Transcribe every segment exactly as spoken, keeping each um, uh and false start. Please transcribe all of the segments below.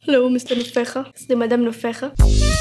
هلو مستر نفاخة، قصدي مدام نفاخة.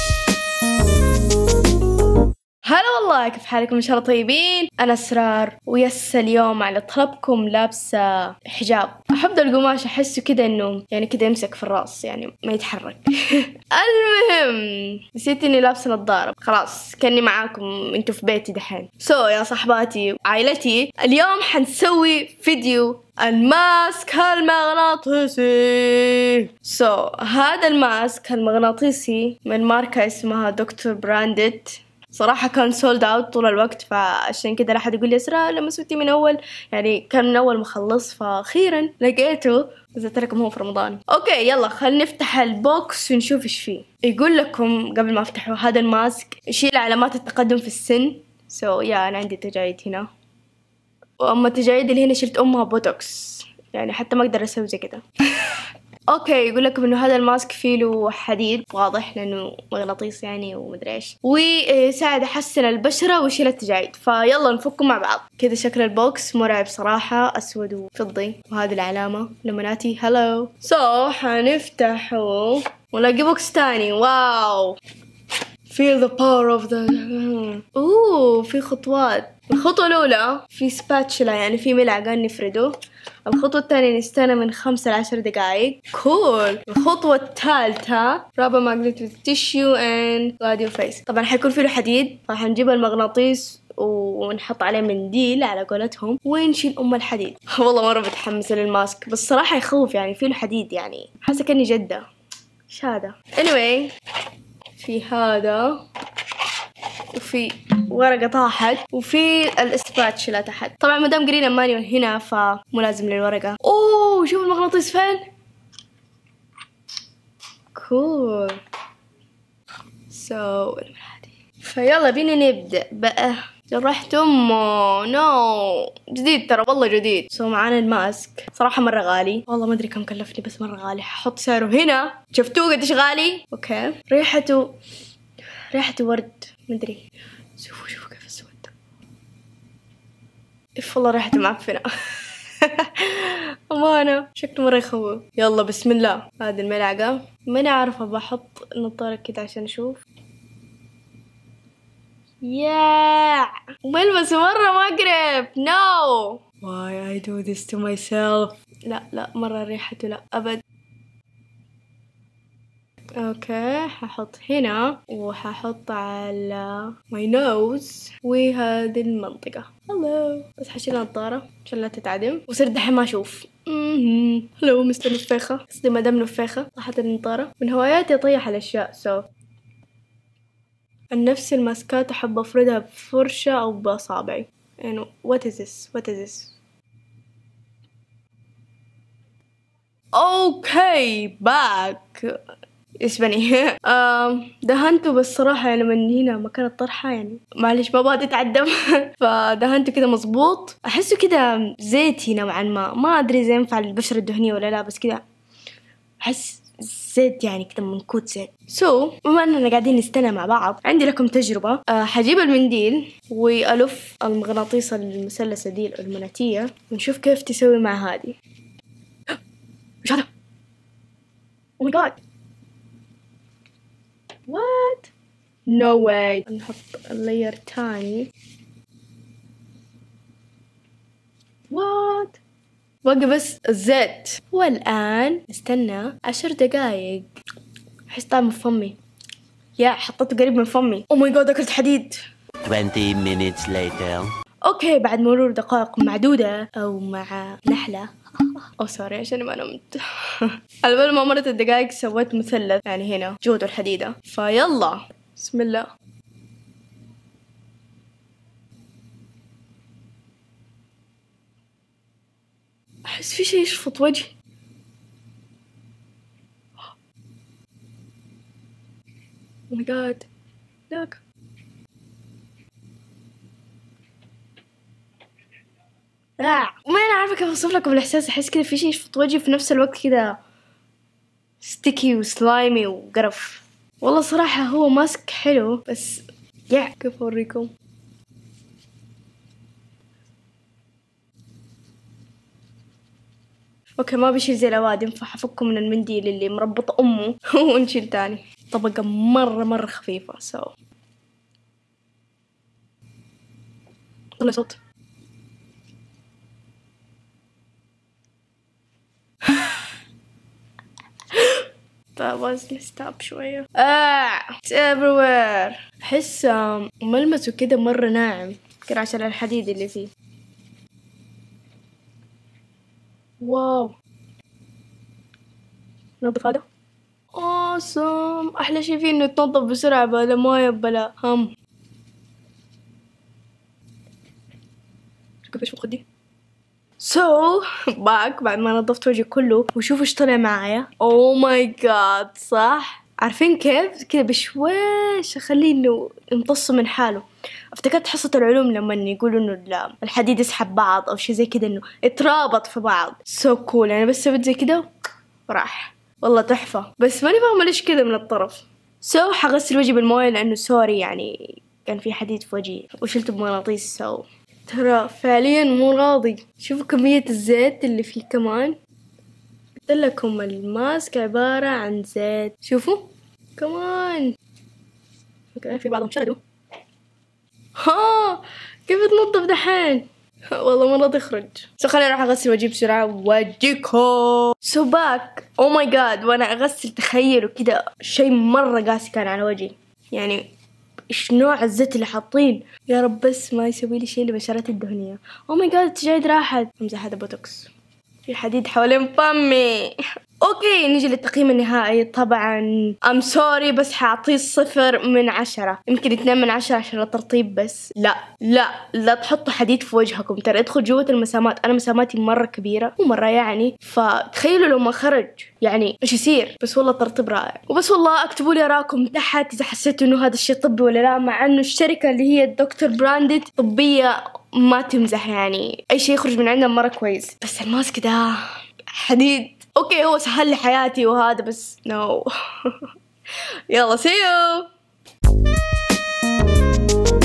هلا والله، كيف حالكم؟ إن شاء الله طيبين. أنا أسرار، ويس اليوم على طلبكم لابسة حجاب. أحب ذا القماش، أحسه كده إنه يعني كده يمسك في الرأس، يعني ما يتحرك. المهم نسيت إني لابسة نظارة. خلاص كأني معاكم أنتوا في بيتي دحين. سو يا صحباتي عائلتي، اليوم حنسوي فيديو الماسك المغناطيسي. سو so, هذا الماسك المغناطيسي من ماركة اسمها دكتور براندد. صراحة كان سولد اوت طول الوقت، فعشان كده لا حد يقول لي اسراء لما سويتي من اول، يعني كان من اول ما خلص، فاخيرا لقيته. قلت لكم هو في رمضان. اوكي يلا خلينا نفتح البوكس ونشوف ايش فيه. يقول لكم قبل ما افتحه هذا الماسك يشيل علامات التقدم في السن. سو so, يا انا عندي تجاعيد هنا، واما التجاعيد اللي هنا شلت امها بوتوكس، يعني حتى ما اقدر اسوي زي كده. اوكي يقول لكم انه هذا الماسك فيه له حديد واضح لانه مغناطيس يعني ومدري ايش، ويساعد يحسن البشره ويشيل التجاعيد. فيلا نفكه مع بعض. كذا شكل البوكس مرعب صراحه، اسود وفضي، وهذه العلامه لمناتي هلو. سو so, حنفتحه ونلاقي بوكس تاني. واو، feel the power of the اوه في خطوات. الخطوة الأولى في سباتشلا، يعني في ملعقة نفرده. الخطوة الثانية نستنى من خمسة لعشر دقايق. كول. الخطوة الثالثة رابر ماجنتيك تيشيو اند جلاديو فيس. طبعا حيكون فيه حديد، راح نجيب المغناطيس ونحط عليه منديل على قولتهم ونشيل أم الحديد. والله مرة متحمسة للماسك، بس صراحة يخوف، يعني فيه حديد، يعني حاسة كأني جدة. ايش هذا؟ anyway في هذا، وفي ورقة طاحت، وفي الاسباتشلا تحت. طبعا مدام قرينا مانيوال هنا فمو لازم للورقة. اوه شوف المغناطيس فين. كول. سو فيلا بينا نبدأ بقى. جرحت امه. نو جديد ترى، والله جديد. سو معانا الماسك، صراحة مرة غالي، والله ما ادري كم كلفني بس مرة غالي. ححط سعره هنا، شفتوه قديش غالي. اوكي ريحته ريحته ورد، مدري. شوفوا شوفوا كيف اسود. اف والله ريحته معفنة. امانة شكله مرة يخوف. يلا بسم الله. هذه الملعقة ماني عارفة، بحط النظارة كده عشان اشوف. ياه ملمس مرة مقرف. نو why I do this to myself. لا لا مرة ريحته لا أبد. اوكي ححط هنا، وححط على my nose وهذه المنطقة. هلو بس حشيل النظارة عشان لا تتعدم، وصرت دحين ما اشوف. هلو مستر نفاخة، قصدي مدام نفاخة. طاحت النظارة. من هواياتي اطيح الاشياء. سو عن نفس الماسكات احب افردها بفرشة او باصابعي. يعني what is this what is this. اوكي باك. ايش بني. آم دهنته، بس صراحة يعني من هنا مكان الطرحة، يعني معلش ما بغيت اتعدم. فدهنته كده مظبوط. احسه كده زيتي نوعا ما، ما ادري اذا ينفع للبشرة الدهنية ولا لا، بس كده احس زيت، يعني كده منكوت زيت. سو so, بما اننا قاعدين نستنى مع بعض، عندي لكم تجربة. أه حجيب المنديل والف المغناطيس المثلثة دي الالمناتية، ونشوف كيف تسوي مع هذه. وش هذا؟ او ماي جاد. What? No way. نحط اللير تاني. What? باقي بس الزيت. والآن نستنى عشر دقايق. أحس طعمه في فمي. يا حطيته قريب من فمي. Oh my god أكلت حديد. twenty minutes later. أوكي بعد مرور دقائق معدودة أو مع نحلة. أو سوري عشان ما نمت. على بال ما مرت الدقايق سويت مثلث يعني هنا جود الحديدة. فيلا بسم الله. أحس في شيء يشفط وجهي. Oh my god. look. آه. ما أنا عارفة كيف أوصف لكم الإحساس. أحس كذا في شيء يشفط وجهي في نفس الوقت كذا ستيكي وسلايمي وقرف. والله صراحة هو ماسك حلو، بس يا كيف أوريكم. اوكي ما بيشيل زي الأوادم، فحفكه من المنديل اللي مربط أمه ونشيل تاني. طبقة مرة مرة خفيفة. سو طلع صوت. فوزني ستاب شوية. آه it's everywhere. أحس ملمسه كده مرة ناعم كده عشان الحديد اللي فيه. واو نظف هذا. awesome. أحلى شي فيه إنه يتنظف بسرعة بلا موية بلا هم. شوف إيش في خدي. سو باك بعد ما نظفت وجهي كله وشوفوا إيش طلع معايا. أوه ماي جاد صح. عارفين كيف كذا بشويش أخليه إنه يمتص من حاله. افتكرت حصة العلوم لما يقولوا إنه الحديد يسحب بعض أو شي زي كذا إنه يترابط في بعض. سو كول. أنا بس سويت زي كذا راح. والله تحفة. بس ماني فاهمة ليش كذا من الطرف. سو حغسل وجهي بالموية لأنه سوري يعني كان في حديد في وجهي وشلته بمغناطيس. سو ترى فعليا مو راضي. شوفوا كمية الزيت اللي فيه كمان. قلت لكم الماسك عبارة عن زيت. شوفوا كمان في بعضهم شردوا. ها كيف تنظف دحين؟ والله ما راضي يخرج. سو خليني اروح اغسل وجهي بسرعة واجيكم. سو باك. او ماي جاد وانا اغسل تخيلوا كذا شيء مرة قاسي كان على وجهي. يعني ايش نوع الزيت اللي حاطين؟ يا رب بس ما يسوي لي شيء لبشرتي الدهنية. او ماي جاد التجاعيد راحت. امزح هذا بوتوكس. في حديد حوالين فمي. اوكي نيجي للتقييم النهائي. طبعا ام سوري بس حاعطيه صفر من عشرة. يمكن اثنين من عشرة عشان الترطيب بس. لا لا لا تحطوا حديد في وجهكم. ترى ادخل جوة المسامات. انا مساماتي مرة كبيرة ومرة يعني فتخيلوا لو ما خرج يعني ايش يصير. بس والله الترطيب رائع. وبس والله اكتبوا لي اراءكم تحت اذا حسيتوا انه هذا الشيء طبي ولا لا. مع انه الشركة اللي هي دكتور براندد طبية ما تمزح. يعني اي شيء يخرج من عندنا مرة كويس. بس الماسك ده حديد. اوكي هو سهل لي حياتي وهذا بس نو no. يلا سي يو.